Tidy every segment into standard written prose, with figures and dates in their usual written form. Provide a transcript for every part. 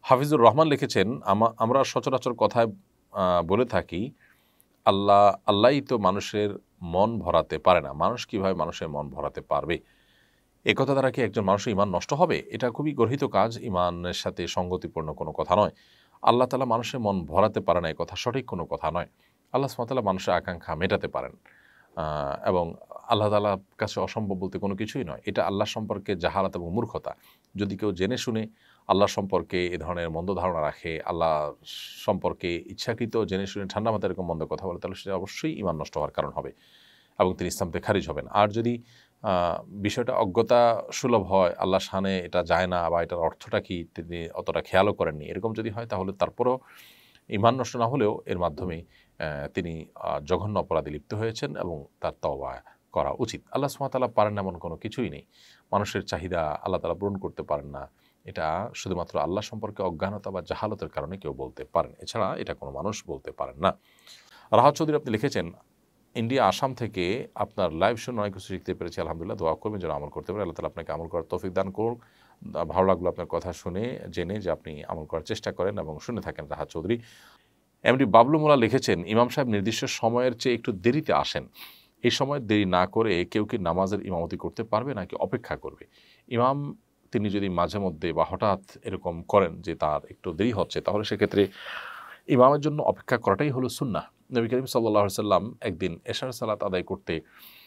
হাফিজুর রহমান লিখেছেন, আমরা সচরাচর কথায় বলে থাকি আল্লাহই তো মানুষের মন ভরাতে পারে না, মানুষ কিভাবে মানুষের মন ভরাতে পারবে? এ কথা দ্বারা কি একজন মানুষের ঈমান নষ্ট হবে? এটা খুবই গর্হিত কাজ, ঈমানের সাথে সঙ্গতিপূর্ণ কোনো কথা নয়। আল্লাহ তাআলা মানুষের মন ভরাতে পারে না, এ কথা সঠিক কোনো কথা নয়। আল্লাহ সুবহানাহু ওয়া তাআলা মানুষের আকাঙ্ক্ষা মেটাতে পারেন। এবং আল্লাহ তাআলার কাছে অসম্ভব বলতে কোনো কিছুই নয়। এটা আল্লাহ সম্পর্কে জাহালাত এবং মূর্খতা। যদি কেউ জেনে শুনে আল্লাহ সম্পর্কে এ ধরনের মন্দ ধারণা রাখে, আল্লাহ সম্পর্কে ইচ্ছাকৃত জেনে শুনে ঠান্ডা মাথায় এরকম মন্দ কথা বলে, তাহলে সেটা অবশ্যই ঈমান নষ্ট হওয়ার কারণ হবে এবং তিনি ইসলাম থেকে খারিজ হবেন। আর যদি বিষয়টা অজ্ঞতা সুলভ হয়, আল্লাহর শানে এটা যায় না বা এটার অর্থটা কি তিনি অতটা খেয়ালও করেননি, এরকম যদি হয় তাহলে তারপরও ঈমান নষ্ট না হলেও এর মাধ্যমে তিনি জঘন্য অপরাধে লিপ্ত হয়েছেন এবং তার তওবা করা উচিত। আল্লাহ সুবহানাহু ওয়া তাআলা পারেন এমন কোনো কিছুই নেই। মানুষের চাহিদা আল্লাহ তাআলা পূরণ করতে পারেন না। এটা শুধুমাত্র আল্লাহ সম্পর্কে অজ্ঞানতা বা জাহালতের কারণে কেউ বলতে পারেন। এছাড়া এটা কোনো মানুষ বলতে পারেন না। রাহাত চৌধুরী আপনি লিখেছেন, ইন্ডিয়া আসাম থেকে আপনার লাইভ শুনে অনেক কিছু শিখতে পেরেছি। আলহামদুলিল্লাহ, দোয়া করবেন যেন আমল করতে পারে। আল্লাহ তাআলা আপনাকে আমল করার তৌফিক দান করুন। ভালো লাগলো আপনার কথা শুনে, জেনে যে আপনি আমল করার চেষ্টা করেন এবং শুনে থাকেন। রাহাত চৌধুরী এমডি বাবলু মোল্লা লিখেছেন, ইমাম সাহেব নির্দিষ্ট সময়ের চেয়ে একটু দেরিতে আসেন। এই সময় দেরি না করে কেউ কি নামাজের ইমামতি করতে পারবে নাকি অপেক্ষা করবে? ইমাম তিনি যদি মাঝে মধ্যে বা হঠাৎ এরকম করেন যে তার একটু দেরি হচ্ছে, তাহলে সেক্ষেত্রে ইমামের জন্য অপেক্ষা করাটাই হলো সুন্নাহ। নবী করিম সাল্লাল্লাহু আলাইহি সাল্লাম একদিন এশার সালাত আদায় করতে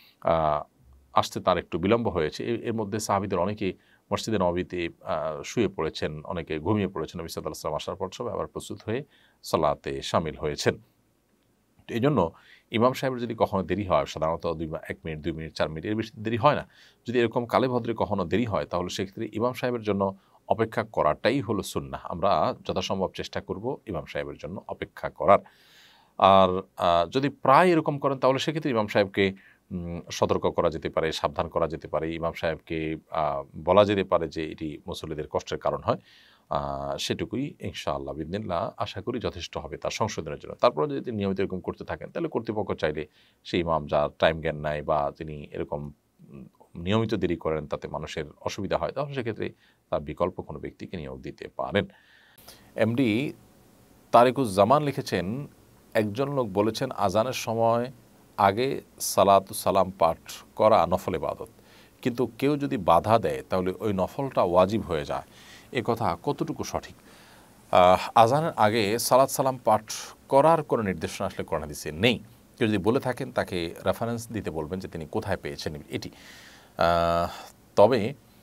আসতে তার একটু বিলম্ব হয়েছে। এর মধ্যে সাহাবীদের অনেকেই মসজিদে নববীতে শুয়ে পড়েছেন, অনেকে ঘুমিয়ে পড়েছেন। নবী সাল্লাল্লাহু আলাইহি ওয়াসাল্লাম আসার পর সবাই আবার প্রস্তুত হয়ে সালাতে শামিল হয়েছেন। তো এজন্য ইমাম সাহেবের যদি কখনো দেরি হয়, সাধারণত ১ মিনিট, ২ মিনিট, ৪ মিনিট, এর বেশি দেরি হয় না। যদি এরকম কালে ভদ্রে কখনো দেরি হয়, তাহলে সেক্ষেত্রে ইমাম সাহেবের জন্য অপেক্ষা করাটাই হলো সুন্নাহ। আমরা যথাসম্ভব চেষ্টা করব ইমাম সাহেবের জন্য অপেক্ষা করার। আর যদি প্রায় এরকম করেন, তাহলে সেক্ষেত্রে ইমাম সাহেবকে সতর্ক করা যেতে পারে, সাবধান করা যেতে পারে। ইমাম সাহেবকে বলা যেতে পারে যে এটি মুসল্লিদের কষ্টের কারণ হয়। সেটুকুই ইনশাআল্লাহ বিইذনিল্লাহ আশা করি যথেষ্ট হবে তার সংশোধনের জন্য। তারপরেও যদি তিনি নিয়মিত এরকম করতে থাকেন, তাহলে কর্তৃপক্ষ চাইলে সেই ইমাম যার টাইম জ্ঞান নাই বা তিনি এরকম নিয়মিত দেরি করেন, তাতে মানুষের অসুবিধা হয়, তাহলে সেক্ষেত্রে তার বিকল্প কোনো ব্যক্তিকে নিয়োগ দিতে পারেন। এমডি তারিকুজ্জামান লিখেছেন, একজন লোক বলেছেন আজানের সময় আগে সালাতু সালাম পাঠ করা নফল ইবাদত, কিন্তু কেউ যদি বাধা দেয় তাহলে ওই নফলটা ওয়াজিব হয়ে যায়। এ কথা কতটুকু সঠিক? আজানের আগে সালাত সালাম পাঠ করার কোনো নির্দেশনা আসলে কোরআন হাদিসে নেই। কেউ যদি বলে থাকেন তাকে রেফারেন্স দিতে বলবেন যে তিনি কোথায় পেয়েছেন এটি। তবে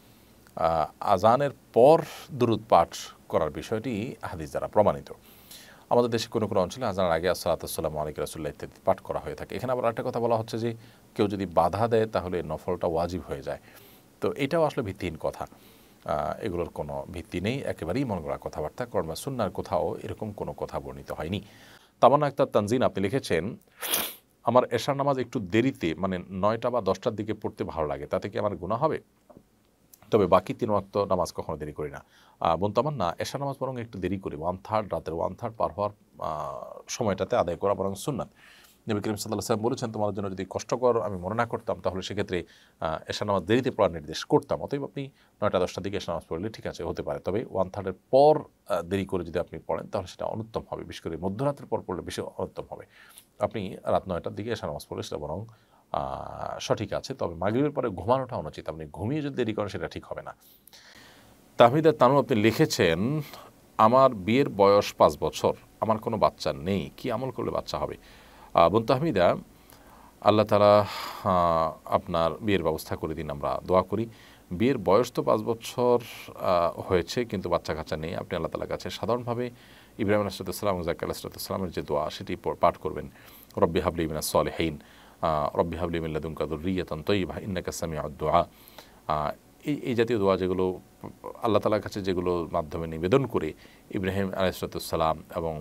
আজানের পর দুরূদ পাঠ করার বিষয়টি হাদিস দ্বারা প্রমাণিত। আমাদের দেশে কোনো কোনো অঞ্চলে আজানের আগে আসসালাতু ওয়াসসালামু আলাইকা রাসূলুল্লাহ ইত্যাদি পাঠ করা হয়ে থাকে। এখানে আবার একটা কথা বলা হচ্ছে যে কেউ যদি বাধা দেয় তাহলে নফলটা ওয়াজিব হয়ে যায়। তো এটাও আসলে ভিত্তিহীন কথা। এগুলোর কোনো ভিত্তি নেই, একেবারেই মন গড়া কথাবার্তা। কারণ সুন্নাহর কোথাও এরকম কোনো কথা বর্ণিত হয়নি। তামান্না আক্তার তানজিন আপনি লিখেছেন, আমার এশার নামাজ একটু দেরিতে মানে ৯টা বা ১০টার দিকে পড়তে ভালো লাগে, তাতে কি আমার গুনাহ হবে? তবে বাকি ৩ ওয়াক্ত নামাজ কখনো দেরি করি না। বোন তামান্না, এশার নামাজ বরং একটু দেরি করি। 1/3 রাতের 1/3 পার হওয়ার সময়টাতে আদায় করা বরং সুন্নাত। নবী করিম সাল্লাল্লাহু আলাইহি ওয়াসাল্লাম বলেছেন, তোমাদের জন্য যদি কষ্টকর আমি মনে না করতাম, তাহলে সেক্ষেত্রে এশার নামাজ দেরিতে পড়ার নির্দেশ করতাম। অতএব আপনি ৯টা ১০টার দিকে এশার নামাজ পড়লে ঠিক আছে, হতে পারে। তবে 1/3 এর পর দেরি করে যদি আপনি পড়েন, তাহলে সেটা অনুত্তম হবে। বিশেষ করে মধ্যরাতের পর পড়লে বেশি অনুত্তম হবে। আপনি রাত ৯টার দিকে এশার নামাজ পড়লে সেটা বরং সঠিক আছে। তবে মাগরিবের পরে ঘুমানোটা অনুচিত। আপনি ঘুমিয়ে যদি দেরি করেন, সেটা ঠিক হবে না। তাহমিদা তানু আপনি লিখেছেন, আমার বিয়ের বয়স ৫ বছর, আমার কোনো বাচ্চা নেই, কি আমল করলে বাচ্চা হবে? বোন তাহমিদা, আল্লাহ তাআলা আপনার বিয়ের ব্যবস্থা করে দিন, আমরা দোয়া করি। বিয়ের বয়স তো ৫ বছর হয়েছে, কিন্তু বাচ্চা কাচ্চা নেই। আপনি আল্লাহ তাআলার কাছে সাধারণভাবে ইব্রাহিম আলাইহিস সালাম এবং যাকারিয়া আলাইহিস সালামের যে দোয়া, সেটি পাঠ করবেন। রব্বি হাবলি মিনাস সলিহিন, রব্বি হাবলি মিন লাদুনকা যুররিয়াতান তাইয়্যিবাহ ইন্নাকা সামিউদ দুআ। এই জাতীয় দোয়া যেগুলো আল্লাহ তাআলার কাছে, যেগুলোর মাধ্যমে নিবেদন করে ইব্রাহিম আলাইহিস সালাম এবং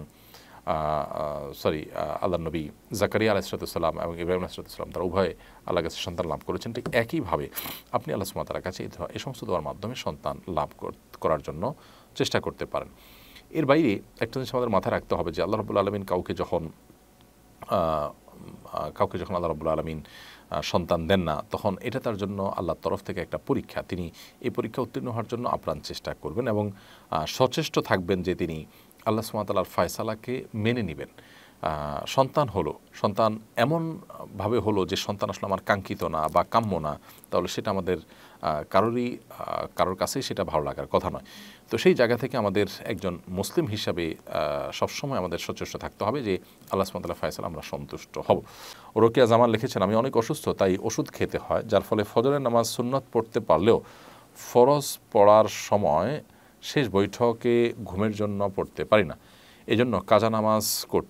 আল্লাহর নবী যাকারিয়া আলাইহিস সালাম এবং ইব্রাহিম আলাইহিস সালাম তারা উভয়ে আল্লাহর কাছে সন্তান লাভ করেছেন, ঠিক একইভাবে আপনি আল্লাহ সুবহানাহু ওয়া তাআলার কাছে এই সমস্ত দোয়ার মাধ্যমে সন্তান লাভ করার জন্য চেষ্টা করতে পারেন। এর বাইরে একটা জিনিস আমাদের মাথায় রাখতে হবে যে আল্লাহ রাব্বুল আলামিন কাউকে যখন কাউকে যখন আল্লাহ রাব্বুল আলামিন সন্তান দেন না, তখন এটা তার জন্য আল্লাহর তরফ থেকে একটা পরীক্ষা। তিনি এই পরীক্ষা উত্তীর্ণ হওয়ার জন্য আপ্রাণ চেষ্টা করবেন এবং সচেষ্ট থাকবেন যে তিনি আল্লাহ সুবহানাহু ওয়া তাআলার ফয়সালাকে মেনে নেবেন। সন্তান এমনভাবে হলো যে সন্তান আসলে আমার কাঙ্ক্ষিত না বা কাম্য না, তাহলে সেটা আমাদের কারোর কাছেই সেটা ভালো লাগার কথা নয়। তো সেই জায়গা থেকে আমাদের একজন মুসলিম হিসাবে সবসময় আমাদের সচেষ্ট থাকতে হবে যে আল্লাহ সুবহানাহু ওয়া তাআলার ফয়সালা আমরা সন্তুষ্ট হব। রোকেয়া জামান লিখেছেন, আমি অনেক অসুস্থ, তাই ওষুধ খেতে হয়, যার ফলে ফজরের নামাজ সুন্নত পড়তে পারলেও ফরজ পড়ার সময় শেষ বৈঠকে ঘুমের জন্য পড়তে পারি না, এজন্য কাজা নামাজ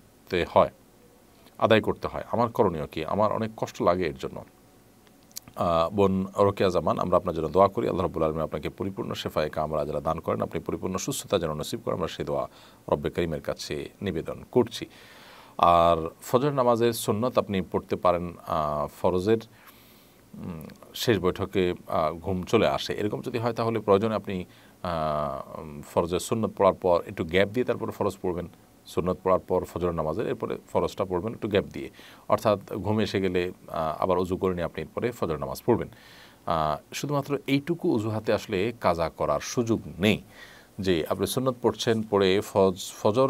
আদায় করতে হয়। আমার করণীয় কি? আমার অনেক কষ্ট লাগে এর জন্য। বোন রোকেয়া জামান, আমরা আপনার জন্য দোয়া করি, আল্লাহ রাব্বুল আলামিন আপনাকে পরিপূর্ণ শেফায়ে কামরা যারা দান করেন, আপনি পরিপূর্ণ সুস্থতা যেন নসিব করেন, আমরা সেই দোয়া রব্বে করিমের কাছে নিবেদন করছি। আর ফজর নামাজের সুন্নত আপনি পড়তে পারেন, ফরজের শেষ বৈঠকে ঘুম চলে আসে, এরকম যদি হয় তাহলে প্রয়োজনে আপনি ফরজের সুন্নত পড়ার পর একটু গ্যাপ দিয়ে তারপরে ফরজ পড়বেন, সুন্নত পড়ার পর ফজর নামাজের, এরপরে ফরজটা পড়বেন একটু গ্যাপ দিয়ে, অর্থাৎ ঘুম এসে গেলে আবার উজু করে নিয়ে আপনি এরপরে ফজর নামাজ পড়বেন। শুধুমাত্র এইটুকু অজুহাতে আসলে কাজা করার সুযোগ নেই যে আপনি সুন্নত পড়ছেন, পড়ে ফজর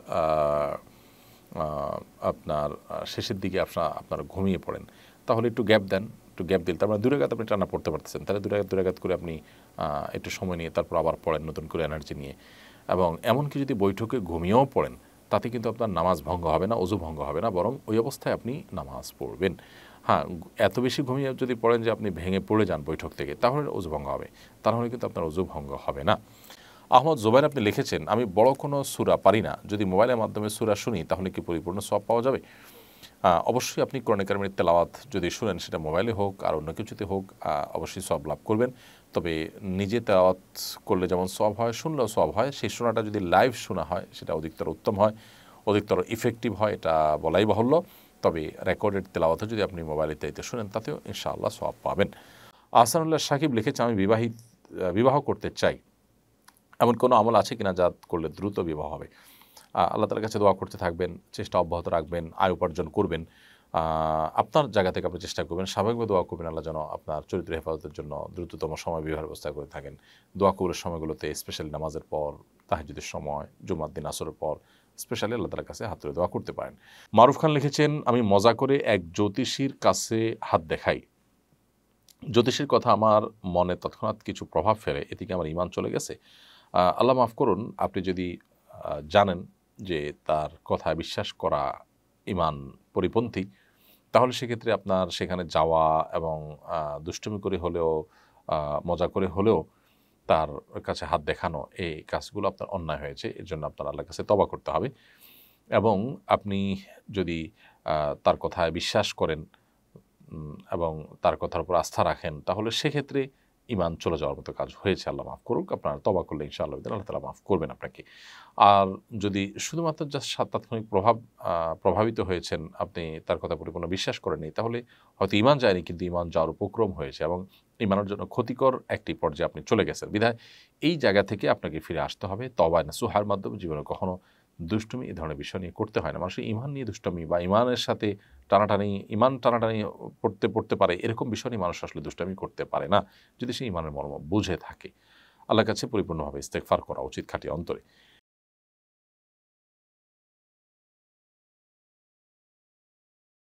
আপনার শেষের দিকে আপনার ঘুমিয়ে পড়েন, তাহলে একটু গ্যাপ দেন, একটু গ্যাপ দিলে তার মানে 2 রাকাত আপনি টানা পড়তে পারতেছেন, তাহলে 2 রাকাত করে আপনি একটু সময় নিয়ে তারপর আবার পড়েন নতুন করে এনার্জি নিয়ে। এবং এমনকি যদি বৈঠকে ঘুমিয়েও পড়েন, তাতে কিন্তু আপনার নামাজ ভঙ্গ হবে না, অজু ভঙ্গ হবে না, বরং ওই অবস্থায় আপনি নামাজ পড়বেন। হ্যাঁ, এত বেশি ঘুমিয়ে যদি পড়েন যে আপনি ভেঙে পড়ে যান বৈঠক থেকে, তাহলে অজু ভঙ্গ হবে, তাহলে কিন্তু আপনার অজু ভঙ্গ হবে না। আহমদ জোবাইর আপনি লিখেছেন, আমি বড় কোনো সূরা পারি না, যদি মোবাইলের মাধ্যমে সূরা শুনি তাহলে কি পরিপূর্ণ সওয়াব পাওয়া যাবে? অবশ্যই আপনি কোরআন কারিমের তেলাওয়াত যদি শুনেন, সেটা মোবাইলে হোক আর অন্য কিছুতে হোক, অবশ্যই সওয়াব লাভ করবেন। তবে নিজে তেলাওয়াত করলে যেমন সওয়াব হয়, শুনলেও সওয়াব হয়, সেই শোনাটা যদি লাইভ শোনা হয় সেটা অধিকতর উত্তম হয়, অধিকতর ইফেক্টিভ হয়, এটা বলাই বাহুল্য। তবে রেকর্ডেড তেলাওয়াতও যদি আপনি মোবাইলে ইত্যাদিতে শুনেন, তাতেও ইনশাআল্লাহ সওয়াব পাবেন। আহসানুল্লাহ সাকিব লিখেছে, আমি বিবাহ করতে চাই, এমন কোনো আমল আছে কিনা যা করলে দ্রুত বিবাহ হবে? আল্লাহ তাআলার কাছে দোয়া করতে থাকবেন, চেষ্টা অব্যাহত রাখবেন, আয় উপার্জন করবেন, আপনার জায়গা থেকে আপনি চেষ্টা করবেন, স্বাভাবিকভাবে দোয়া করবেন আল্লাহ যেন আপনার চরিত্র হেফাজতের জন্য দ্রুততম সময় বিবাহের ব্যবস্থা করে থাকেন। দোয়া কবুলের সময়গুলোতে স্পেশালি নামাজের পর, তাহাজ্জুদের সময়, জুমার দিন আসরের পর স্পেশালি আল্লাহ তাআলার কাছে হাত তুলে দোয়া করতে পারেন। মারুফ খান লিখেছেন, আমি মজা করে এক জ্যোতিষীর কাছে হাত দেখাই, জ্যোতিষীর কথা আমার মনে তৎক্ষণাৎ কিছু প্রভাব ফেলে, এতে কি আমার ঈমান চলে গেছে? আল্লাহ মাফ করুন, আপনি যদি জানেন যে তার কথায় বিশ্বাস করা ঈমান পরিপন্থী, তাহলে সেক্ষেত্রে আপনার সেখানে যাওয়া এবং দুষ্টুমি করে হলেও মজা করে হলেও তার কাছে হাত দেখানো, এই কাজগুলো আপনার অন্যায় হয়েছে, এর জন্য আপনার আল্লাহর কাছে তওবা করতে হবে। এবং আপনি যদি তার কথায় বিশ্বাস করেন এবং তার কথার উপর আস্থা রাখেন, তাহলে সেক্ষেত্রে ঈমান চলে যাওয়ার মতো কাজ হয়েছে, আল্লাহ মাফ করুক। আপনার তওবা করলে ইনশাআল্লাহ আল্লাহ তাআলা মাফ করবেন আপনাকে। আর যদি শুধুমাত্র জাস্ট তাৎক্ষণিক প্রভাবিত হয়েছেন, আপনি তার কথা পরিপূর্ণ বিশ্বাস করেননি, তাহলে হয়তো ঈমান যায়নি, কিন্তু ঈমান যাওয়ার উপক্রম হয়েছে এবং ঈমানের জন্য ক্ষতিকর একটি পর্যায়ে আপনি চলে গেছেন। বিধায় এই জায়গা থেকে আপনাকে ফিরে আসতে হবে, তওবা নাসুহার মাধ্যমে। জীবনে কখনো দুষ্টুমি এই ধরনের বিষয় নিয়ে করতে হয় না। মানুষের ঈমান নিয়ে দুষ্টুমি বা ঈমানের সাথে ঈমান টানাটানি পড়তে পারে, এরকম বিষয় নিয়ে মানুষ আসলে দুষ্টামি করতে পারে না, যদি সে ঈমানের মর্ম বুঝে থাকে। আল্লাহর কাছে পরিপূর্ণভাবে ইস্তেগফার করা উচিত খাঁটি অন্তরে।